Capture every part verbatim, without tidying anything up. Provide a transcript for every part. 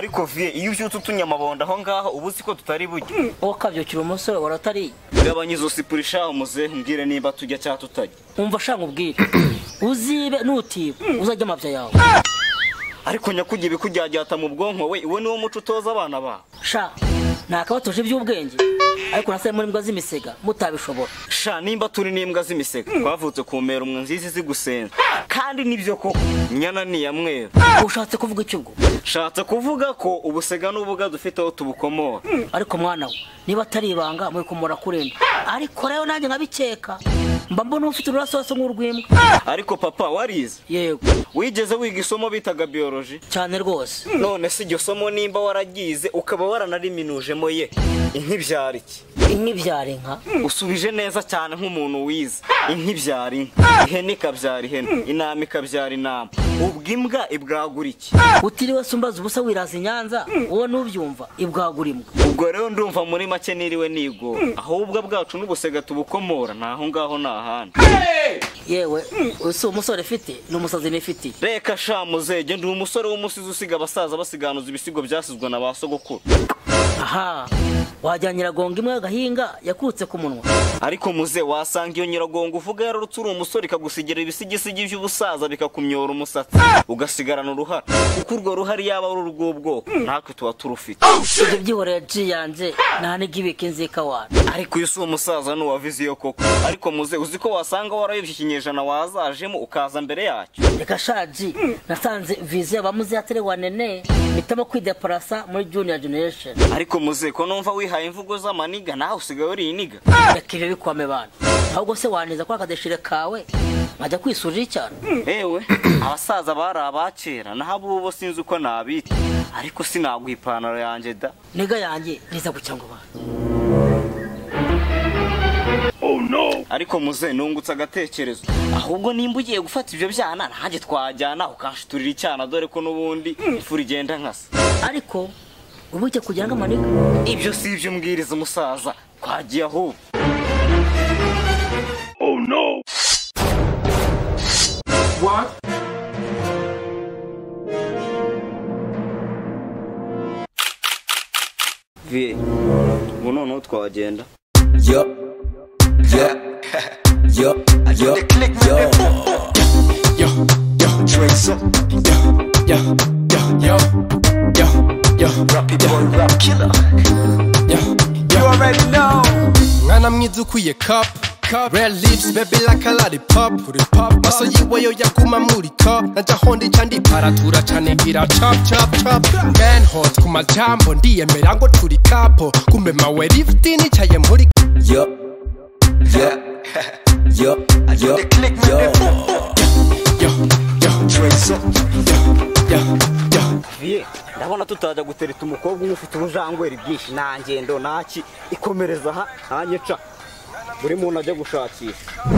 ariko vie iyo ubyutse utunyamabonda aho ngaho ubuzi ko tutari bujye wowe kabyukira umusore waratari gabanya izo sipurisha umuze mbwire nimba tujya cyangwa tutajya umva shanga ubwire uzibe nutiba uzajya amabya yawe ariko nyakujya ibikujyajyata mu bwonko we iwe niwo muco utoza abana ba sha nakabatuje iby'ubwenge ariko nasare muri imbwa z'imisega mutabishobora sha nimba turi n'imbwa z'imisega twavutse kumera umwe nzizi zigusenza kandi nibyo koko nyana ni ya mwera ushatse kuvuga iki ubwo shatse kuvuga ko ubusega n'ubuga dufite aho tubukomora ariko mwana we niba atari ibanga muri kumura kurenda ariko rero nanjye nkabikeka mba mbona ufite ururasoso nk'urw'imbwa ariko papa warize yego wigeze wiga isomo bitaga biology cyane rwose none si iryo somo nimba waragize ukaba waranariminujemo ye inkibyara iki inkibyara inka usubije neza cyane nk'umuntu wize inkibyara inka ihene ikabyara ihene inama ikabyara inama ubwo imbwa ibwagura iki utiriwe sumbaza ubusa wiraza inyanza wowe nubyumva ibwagura imbwa ubwo rero ndumva muri make niriwe nigo ahubwo bwacu n'ubusega tubukomora naho ngaho nahandi yewe usi umusore fite n'umusazi nifite reka sha muzege ndi umusore w'umusizi usiga abasaza basiganuza ibisigo byasizwe na ba sogokuru aha wajya nyiragongo imwe y'agahinga yakutse ku munwa ariko muze wasanga iyo nyiragongo uvuga yararutse uri umusore ikagusigira ibisigisigi by'ubusaza bikakumyora umusatsi ugasigarana uruhara kuko urwo ruhari yaba ari urw'ubwoko natwe tuba turufite ibyo byihoreye ji yanjye nta n'igibika inzika wana ariko iyo si umusaza n'uwavize iyo koko ariko muze uzi ko wasanga warayobye ikinyejana wazajemo ukaza mbere yacyo reka shaji nasanze viziyo abamuzi ya terewanene bitamo kwideparasa muri junior generation ariko muze ko numva wihaye imvugo z'amaniga nawe usigaye uri iniga reka ibyo bikwame bana ahubwo se waneza kwa kadeshire kawe nkajya kwisurira cyane ewe abasaza bari abakera naho abo sinzi uko nabita ariko sinaguha ipantaro yanjye da niga yanjye niza gucyangwa bana oh no ariko muze nungutse agatekerezo ahubwo nimba ugiye gufata ibyo byana nanjye twajyana ukanshiturira icyana dore ko n'ubundi ifu rigenda nkasa ariko ubu ujya kugira ngo amaniga ibyo si ibyo mbwiriza umusaza twagiye ahubwo oh no what vie ubu noneho twagenda yo yo yo yo yo yo yo Tracer yo yo yo yo yo Rappy boy rap killer yo you already know mwana mwiza ukwiye cup cup red lips baby like a lollipop pop maso yiwe yo yakuma muri cup naja hondi cyandi paratura cyane gira chop chop chop man hot kuma jambo ndiyemera ngo turi kapo kumbe mawe lift ni cyaye muri yo yo yo yo yo yo yo Tracer yo yo yo vie ndabona tutajya gutereta umukobwa umufite ubujangweri byinshi nangendo naki ikomereza aha nanjye ca buri muntu ajya gushakisha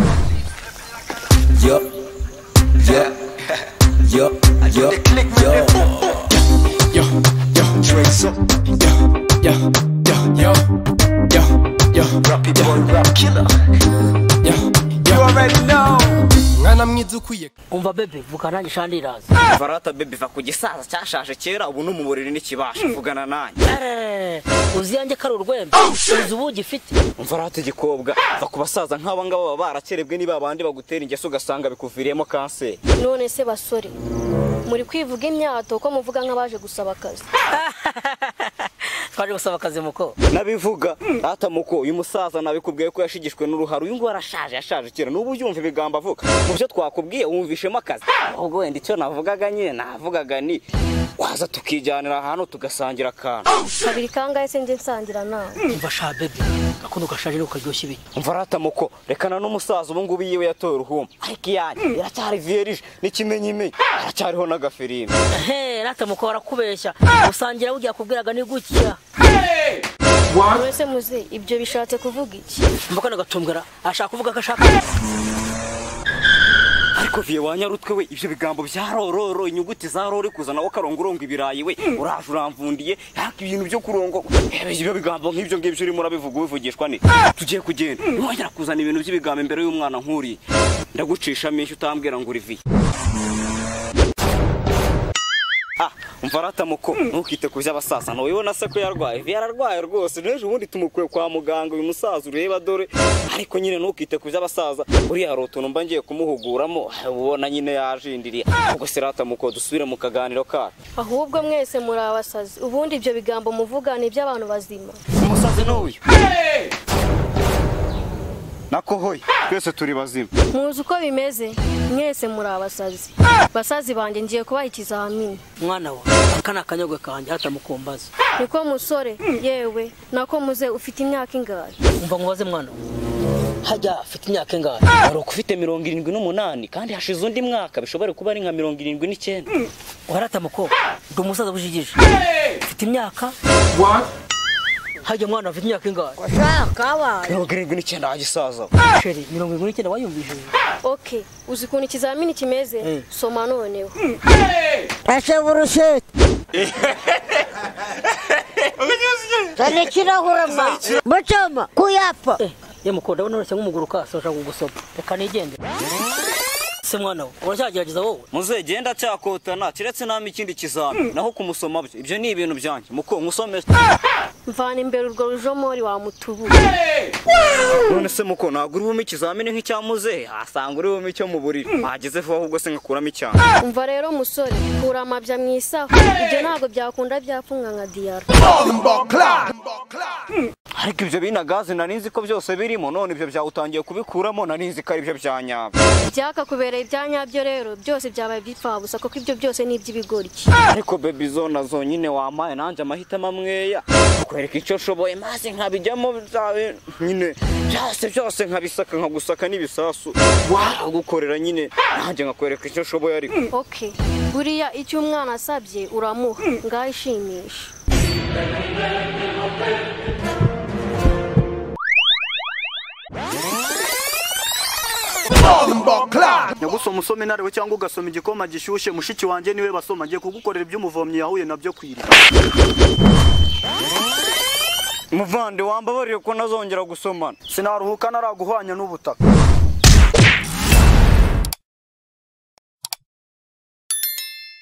yo yo yo yo yo yo yo Tracer yo yo yo yo yo yo Rappy boy rap killer yo you already know mwana mwiza ukwiye umva bebe vuga nanjye shandi iraza varata bebe va ku gisaza cyashaje kera ubu no mu buriri nikibasha vugana nanjye eh uzi yanjye kari urwembe uzi ubu gifite umva rata igikobwa va ku basaza nk'aba ngaba baba barakerebwe niba abandi bagutera ingeso ugasanga bikuviriyemo kanseri none se basore muri kwivuga imyato ko muvuga nk'abaje gusaba akazi twaje gusaba akazi muko nabivuga rata muko uyu musaza nabikubwiye ko yashigishwe n'uruharo uyu ngo arashaje yashaje kera n'ubu ubyumva ibigambo avuga mu byo twakubwiye wumvishemo akazi ahubwo wenda icyo navugaga nyine navugaga ni waza tukijyanira ahantu tugasangira akantu kabiri kangahe se nje nsangira nawe umva sha bebe gakundo gashaje nuko karyoshye ibi umva rata muko rekana n'umusaza ubu ngubu yiwe yatoye uruhumbu ariko iyanjye iracyari vierige n'ikimenyimenyi aracyariho n'agafirimbi he rata muko barakubeshya usangira bugiye kubwiraga ni gutya wese muze ibyo bishatse kuvuga iki mbako nagatumbwira ashaka kuvuga ko ashaka ariko vie wanyarutwe we ibyo bigambo byarororo inyuguti za rore kuzana wo karongorongo ibirayi we uraje uramvundiye yaka ibintu byo kurongo ibyo bigambo nk'ibyo ngibyo urimo urabivuga ubivugishwa ni tugiye kugenda wongera kuzana ibintu by'ibigambo imbere y'umwana nkuri ndagucisha menshi utambwira ngo uri vie ah umva ratamuko ntukite ku by'abasaza nubibona se ko yarwaye yararwaye rwose n'ejo ubundi tumukuye kwa muganga uyu musaza ureba dore ariko nyine ntukite ku by'abasaza uriya hari utuntu mba ngiye kumuhuguramo ubona nyine yajindiriye ubwo se ratamuko dusubire mu kaganiro kacu ahubwo mwese muri abasazi ubundi ibyo bigambo muvuga ni iby'abantu bazima umusazi n'uyu nakohoye twese turi bazima muzi uko bimeze mwese muri abasazi basazi banjye ngiye kubaha ikizamini mwana wa aka ni akanyogwe kanjye hatamukumbaza niko musore yewe nako muze ufite imyaka ingahe umva nkubaze mwana wa hajya afite imyaka ingahe wari ufite mirongo irindwi n'umunani kandi hashize undi mwaka bishobora kuba ari nka mirongo irindwi n'icyenda waratamuko ndi umusaza bujigije ufite imyaka hajya mwana afite imyaka ingahe washaka abana mirongo irindwi n'icyenda wagisaza sheri mirongo irindwi n'icyenda wayumvishije okay uzi ukuntu ikizamini kimeze soma noneho ese burushete cyane kirahura ma mucoma kuyapfa ye mukunda abona urashya nk'umuguru kase ushaka kugusopa reka nigende se mwana we uracyagerageza wowe muze genda cyakotana kiretse nami ikindi kizami naho kumusoma byo ibyo ni ibintu byanjye muko nkusomesha mvana imbere urwo rujomori wa mutubu none se muko ntabwo uri bumwe ikizamini nk'icyamuze asanga uri bumwe icyo mu buriri bageze vuba ahubwo se ngakuramo icyana umva rero musore kura amabya mu isaho ibyo ntabwo byakunda byapfunga nka diyara ariko ibyo binagazi narinzi ko byose birimo none ibyo byawutangiye kubikuramo narinzi ko ari byo byanyabyo byakakubereye ibyanyabyo rero byose byabaye byipfabusa kuko ibyo byose ni iby'ibigori ariko baby zona zonyine wampaye nanjye amahitamo amweya kwereka icyo nshoboye maze nkabijyamo byawe nyine byose byose nkabisaka nkagusaka n'ibisasu wagukorera nyine nanjye nkakwereka icyo nshoboye ariko okay buriya icyo umwana asabye uramuha ngaho ishimisha nyagusoma usome narewe cyangwa ugasoma igikoma gishyushye mushiki wanjye niwe basoma ngiye kugukorera iby'umuvomyi yahuye nabyo kwirira muvande wambabarire ko nazongera gusomana sinaruhuka naraguhwanya n'ubutaka